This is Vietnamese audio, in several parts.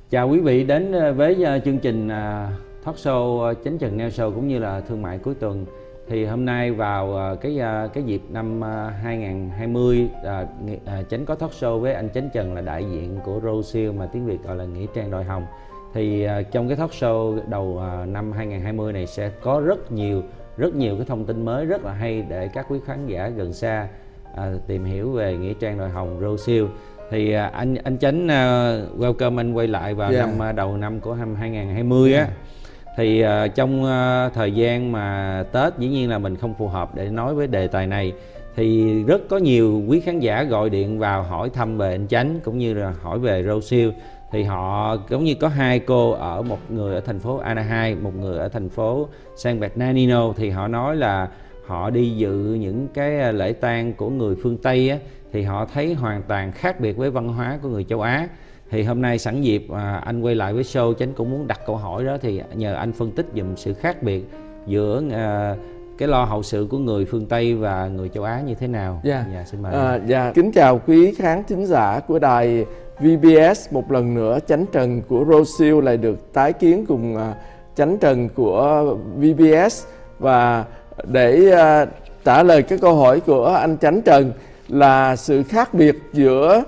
Chào quý vị đến với chương trình talk show Chánh Trần Neo Show cũng như là thương mại cuối tuần. Thì hôm nay vào cái dịp năm 2020, Chánh có talk show với anh Chánh Trần là đại diện của Roseal mà tiếng Việt gọi là Nghĩa Trang Đồi Hồng. Thì trong cái talk show đầu năm 2020 này sẽ có rất nhiều cái thông tin mới rất là hay để các quý khán giả gần xa tìm hiểu về Nghĩa Trang Đồi Hồng Roseal. Thì anh Chánh welcome anh quay lại vào năm đầu năm của năm 2020 á. Thì trong thời gian mà Tết dĩ nhiên là mình không phù hợp để nói với đề tài này. Thì rất có nhiều quý khán giả gọi điện vào hỏi thăm về anh Chánh cũng như là hỏi về Roseal. Thì họ giống như có hai cô, ở một người ở thành phố Anaheim, một người ở thành phố San Bernardino. Thì họ nói là họ đi dự những cái lễ tang của người phương Tây á, thì họ thấy hoàn toàn khác biệt với văn hóa của người châu Á. Thì hôm nay sẵn dịp anh quay lại với show, Chánh cũng muốn đặt câu hỏi đó, thì nhờ anh phân tích dùm sự khác biệt giữa cái lo hậu sự của người phương Tây và người châu Á như thế nào. Xin mời. Kính chào quý khán thính giả của đài VBS. Một lần nữa Chánh Trần của Roseal lại được tái kiến cùng Chánh Trần của VBS. Và để trả lời cái câu hỏi của anh Chánh Trần là sự khác biệt giữa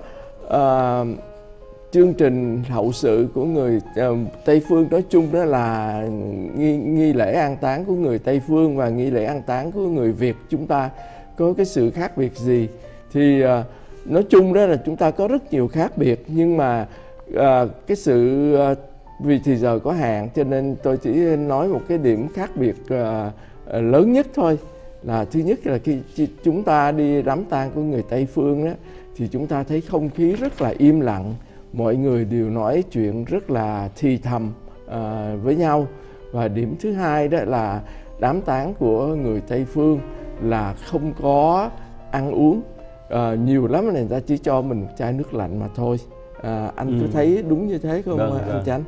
chương trình hậu sự của người Tây Phương nói chung, đó là nghi lễ an táng của người Tây Phương và nghi lễ an táng của người Việt chúng ta có cái sự khác biệt gì. Thì nói chung đó là chúng ta có rất nhiều khác biệt, nhưng mà cái sự vì thì giờ có hạn cho nên tôi chỉ nói một cái điểm khác biệt lớn nhất thôi. Là thứ nhất là khi chúng ta đi đám tang của người Tây Phương đó, thì chúng ta thấy không khí rất là im lặng, mọi người đều nói chuyện rất là thì thầm với nhau. Và điểm thứ hai đó là đám tang của người Tây Phương là không có ăn uống, nhiều lắm người ta chỉ cho mình một chai nước lạnh mà thôi. Anh có thấy đúng như thế không anh Chánh?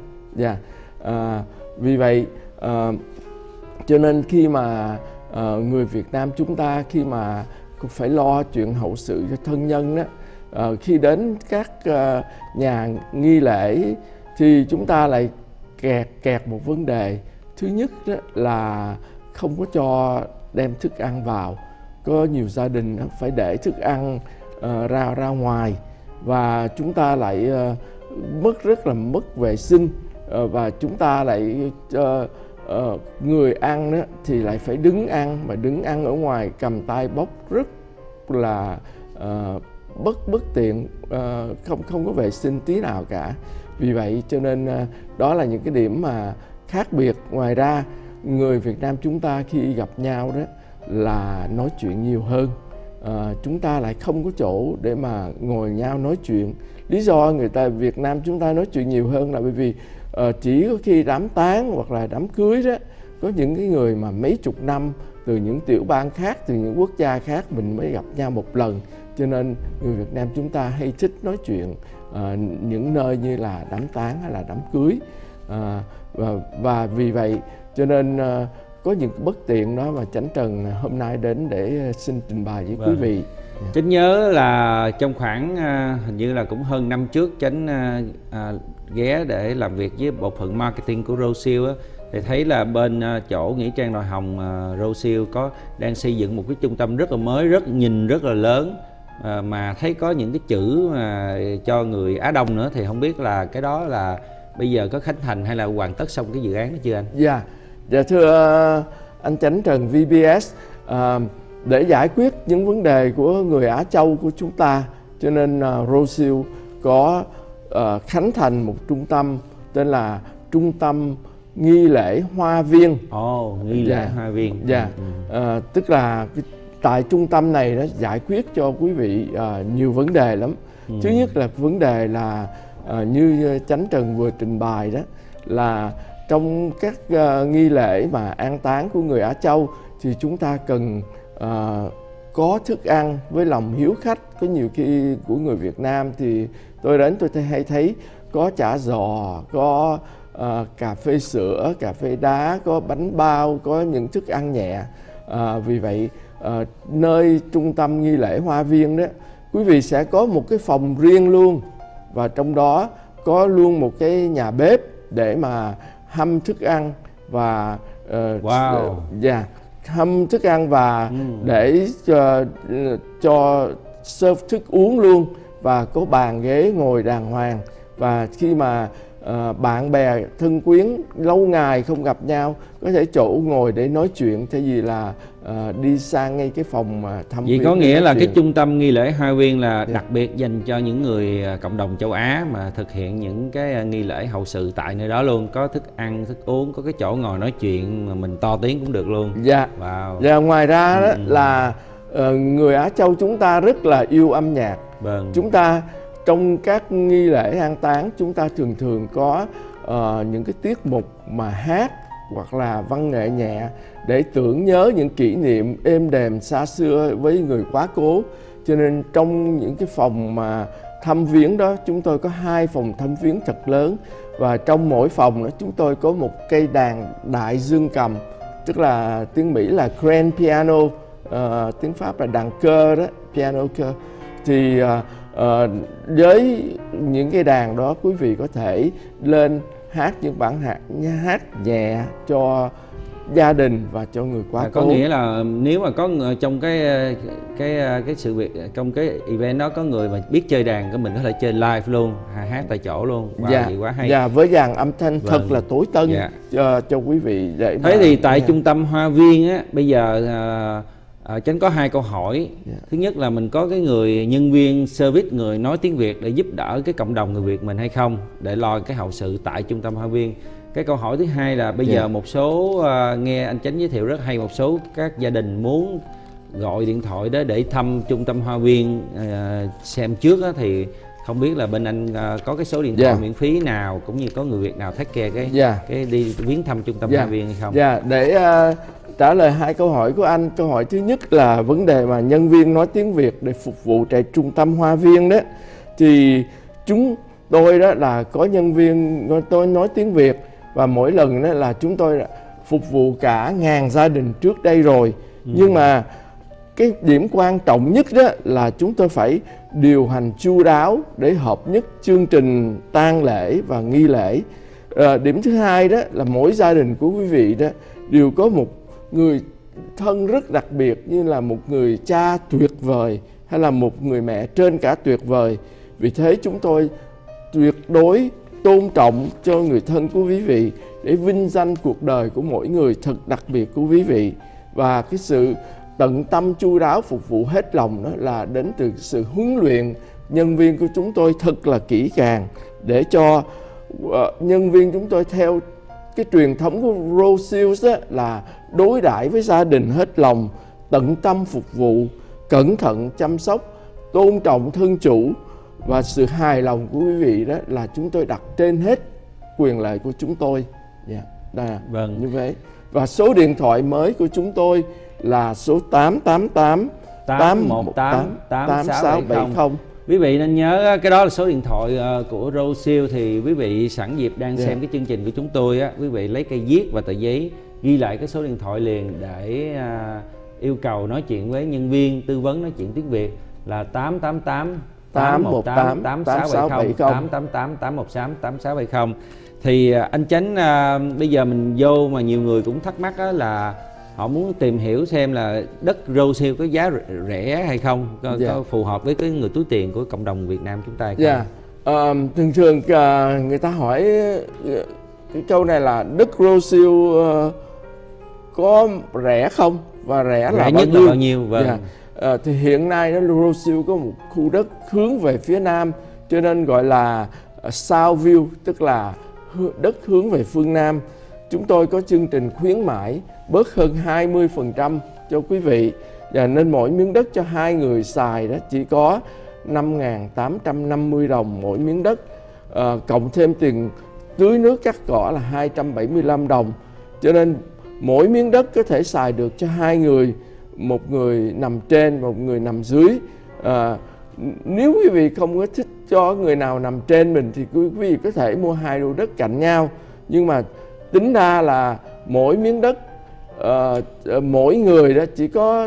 Vì vậy cho nên khi mà người Việt Nam chúng ta khi mà phải lo chuyện hậu sự cho thân nhân đó, khi đến các nhà nghi lễ thì chúng ta lại kẹt một vấn đề. Thứ nhất đó là không có cho đem thức ăn vào. Có nhiều gia đình phải để thức ăn ra ngoài, và chúng ta lại rất là mất vệ sinh, và chúng ta lại người ăn đó thì lại phải đứng ăn, mà đứng ăn ở ngoài cầm tay bóc rất là bất tiện, không có vệ sinh tí nào cả. Vì vậy cho nên đó là những cái điểm mà khác biệt. Ngoài ra người Việt Nam chúng ta khi gặp nhau đó là nói chuyện nhiều hơn. Chúng ta lại không có chỗ để mà ngồi nhau nói chuyện. Lý do người ta Việt Nam chúng ta nói chuyện nhiều hơn là bởi vì chỉ có khi đám tang hoặc là đám cưới đó, có những cái người mà mấy chục năm từ những tiểu bang khác, từ những quốc gia khác mình mới gặp nhau một lần. Cho nên người Việt Nam chúng ta hay thích nói chuyện những nơi như là đám tang hay là đám cưới, và vì vậy cho nên có những bất tiện đó mà Chánh Trần hôm nay đến để xin trình bày với quý vị. Chánh nhớ là trong khoảng hình như là cũng hơn năm trước, Chánh ghé để làm việc với bộ phận marketing của Roseal á, thì thấy là bên chỗ Nghĩa Trang Đồi Hồng Roseal đang xây dựng một cái trung tâm rất là mới, nhìn rất là lớn, mà thấy có những cái chữ cho người Á Đông nữa. Thì không biết là cái đó là bây giờ có khánh thành hay là hoàn tất xong cái dự án đó chưa anh? Dạ thưa anh Chánh Trần VBS, để giải quyết những vấn đề của người Á Châu của chúng ta, cho nên Roseal có khánh thành một trung tâm tên là Trung tâm Nghi lễ Hoa Viên. Nghi lễ Hoa Viên. Tức là tại trung tâm này nó giải quyết cho quý vị nhiều vấn đề lắm. Thứ nhất là vấn đề là như Chánh Trần vừa trình bày đó, là trong các nghi lễ mà an táng của người Á Châu thì chúng ta cần có thức ăn với lòng hiếu khách. Có nhiều khi của người Việt Nam thì tôi đến tôi hay thấy có chả giò, có cà phê sữa, cà phê đá, có bánh bao, có những thức ăn nhẹ. Vì vậy nơi trung tâm nghi lễ Hoa Viên đó, quý vị sẽ có một cái phòng riêng luôn, và trong đó có luôn một cái nhà bếp để mà hâm thức ăn và hâm thức ăn và để cho serve thức uống luôn, và có bàn ghế ngồi đàng hoàng. Và khi mà bạn bè thân quyến lâu ngày không gặp nhau có thể chỗ ngồi để nói chuyện, thay vì là đi sang ngay cái phòng thăm viếng. Vậy có nghĩa là cái trung tâm nghi lễ Hoa Viên là đặc biệt dành cho những người cộng đồng châu Á mà thực hiện những cái nghi lễ hậu sự tại nơi đó luôn, có thức ăn, thức uống, có cái chỗ ngồi nói chuyện mà mình to tiếng cũng được luôn. Dạ. Wow. Và ngoài ra đó là người Á Châu chúng ta rất là yêu âm nhạc. Vâng. Chúng ta trong các nghi lễ an táng chúng ta thường có những cái tiết mục mà hát hoặc là văn nghệ nhẹ để tưởng nhớ những kỷ niệm êm đềm xa xưa với người quá cố. Cho nên trong những cái phòng mà thăm viếng đó, chúng tôi có 2 phòng thăm viếng thật lớn, và trong mỗi phòng đó chúng tôi có một cây đàn đại dương cầm, tức là tiếng Mỹ là grand piano, tiếng Pháp là đàn cơ đó, piano cơ. Thì với những cái đàn đó quý vị có thể lên hát những bản hát nhẹ cho gia đình và cho người quá cố. Có nghĩa là nếu mà có người, trong cái sự việc, trong cái event đó có người mà biết chơi đàn, mình có thể chơi live luôn, hát tại chỗ luôn. Wow, vậy quá hay. Dạ, với dàn âm thanh thật là tối tân cho quý vị. Để thế thì tại trung tâm Hoa Viên á, bây giờ Chánh có 2 câu hỏi. Thứ nhất là mình có cái người nhân viên service, người nói tiếng Việt để giúp đỡ cái cộng đồng người Việt mình hay không, để lo cái hậu sự tại trung tâm Hoa Viên. Cái câu hỏi thứ hai là bây giờ một số nghe anh Chánh giới thiệu rất hay, một số các gia đình muốn gọi điện thoại đó để thăm trung tâm Hoa Viên xem trước đó, thì không biết là bên anh có cái số điện thoại miễn phí nào, cũng như có người Việt nào take care cái đi viếng thăm trung tâm Hoa Viên hay không? Để trả lời 2 câu hỏi của anh. Câu hỏi thứ nhất là vấn đề mà nhân viên nói tiếng Việt để phục vụ tại trung tâm Hoa Viên đó, thì chúng tôi đó là có nhân viên tôi nói tiếng Việt, và mỗi lần đó là chúng tôi phục vụ cả 1000 gia đình trước đây rồi. Nhưng mà cái điểm quan trọng nhất đó là chúng tôi phải điều hành chu đáo để hợp nhất chương trình tang lễ và nghi lễ. Điểm thứ hai đó là mỗi gia đình của quý vị đó đều có một người thân rất đặc biệt, như là một người cha tuyệt vời hay là một người mẹ trên cả tuyệt vời. Vì thế chúng tôi tuyệt đối tôn trọng cho người thân của quý vị để vinh danh cuộc đời của mỗi người thật đặc biệt của quý vị. Và cái sự tận tâm chu đáo phục vụ hết lòng đó là đến từ sự huấn luyện nhân viên của chúng tôi thật là kỹ càng, để cho nhân viên chúng tôi theo cái truyền thống của Rosehill đó là đối đãi với gia đình hết lòng, tận tâm phục vụ, cẩn thận chăm sóc, tôn trọng thân chủ, và sự hài lòng của quý vị đó là chúng tôi đặt trên hết quyền lợi của chúng tôi. Như vậy. Và số điện thoại mới của chúng tôi là số 888 818 8670. Quý vị nên nhớ cái đó là số điện thoại của Rosehill. Thì quý vị sẵn dịp đang xem cái chương trình của chúng tôi á, quý vị lấy cây viết và tờ giấy ghi lại cái số điện thoại liền để yêu cầu nói chuyện với nhân viên tư vấn nói chuyện tiếng Việt là 888 818 8670 888 818 8670. Thì anh Chánh, bây giờ mình vô mà nhiều người cũng thắc mắc là họ muốn tìm hiểu xem là đất Rosehill có giá rẻ hay không, có phù hợp với cái người túi tiền của cộng đồng Việt Nam chúng ta hay không? Thường người ta hỏi cái câu này là đất Rosehill có rẻ không, và rẻ là nhất là bao nhiêu? Thì hiện nay Rosehill có một khu đất hướng về phía nam, cho nên gọi là Southview, tức là đất hướng về phương Nam. Chúng tôi có chương trình khuyến mãi bớt hơn 20% cho quý vị, và nên mỗi miếng đất cho 2 người xài đó chỉ có 5.850 đồng mỗi miếng đất, cộng thêm tiền tưới nước cắt cỏ là 275 đồng. Cho nên mỗi miếng đất có thể xài được cho 2 người, một người nằm trên, một người nằm dưới. Nếu quý vị không có thích cho người nào nằm trên mình thì quý vị có thể mua 2 lô đất cạnh nhau. Nhưng mà tính ra là mỗi miếng đất mỗi người đó chỉ có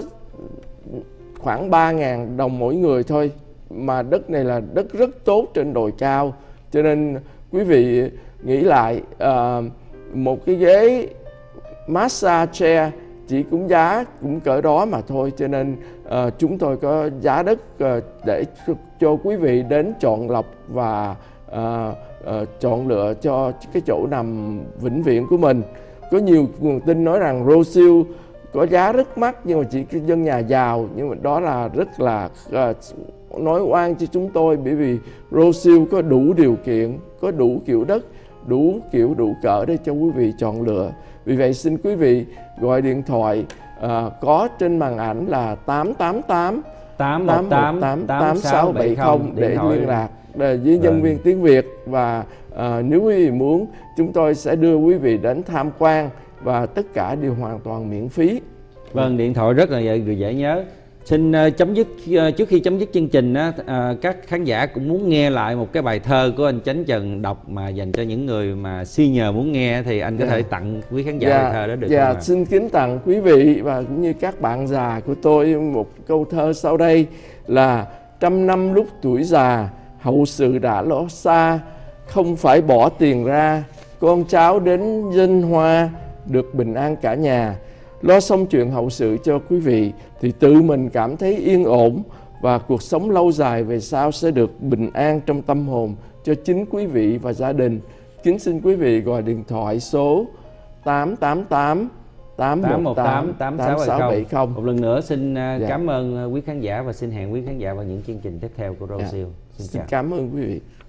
khoảng 3.000 đồng mỗi người thôi. Mà đất này là đất rất tốt trên đồi cao, Cho nên quý vị nghĩ lại, một cái ghế massage chair chỉ cũng giá cũng cỡ đó mà thôi. Cho nên chúng tôi có giá đất để cho quý vị đến chọn lọc và chọn lựa cho cái chỗ nằm vĩnh viễn của mình. Có nhiều nguồn tin nói rằng Rosehill có giá rất mắc nhưng mà chỉ dân nhà giàu, nhưng mà đó là rất là nói oan cho chúng tôi, bởi vì Rosehill có đủ điều kiện, có đủ kiểu đất, đủ kiểu đủ cỡ để cho quý vị chọn lựa. Vì vậy xin quý vị gọi điện thoại có trên màn ảnh là 888 818 8670 để liên lạc với nhân viên tiếng Việt. Và nếu quý vị muốn, chúng tôi sẽ đưa quý vị đến tham quan và tất cả đều hoàn toàn miễn phí. Vâng, điện thoại rất là dễ nhớ. Xin chấm dứt, trước khi chấm dứt chương trình á, các khán giả cũng muốn nghe lại một cái bài thơ của anh Chánh Trần đọc mà dành cho những người mà nhờ muốn nghe, thì anh có thể tặng quý khán giả bài thơ đó được không ạ? Xin kính tặng quý vị và cũng như các bạn già của tôi một câu thơ sau đây là: trăm năm lúc tuổi già, hậu sự đã ló xa, không phải bỏ tiền ra, con cháu đến dân hoa, được bình an cả nhà. Lo xong chuyện hậu sự cho quý vị thì tự mình cảm thấy yên ổn, và cuộc sống lâu dài về sau sẽ được bình an trong tâm hồn cho chính quý vị và gia đình. Kính xin quý vị gọi điện thoại số 888 818 8670. Một lần nữa xin cảm ơn quý khán giả và xin hẹn quý khán giả vào những chương trình tiếp theo của Rosehill. Xin cảm ơn quý vị.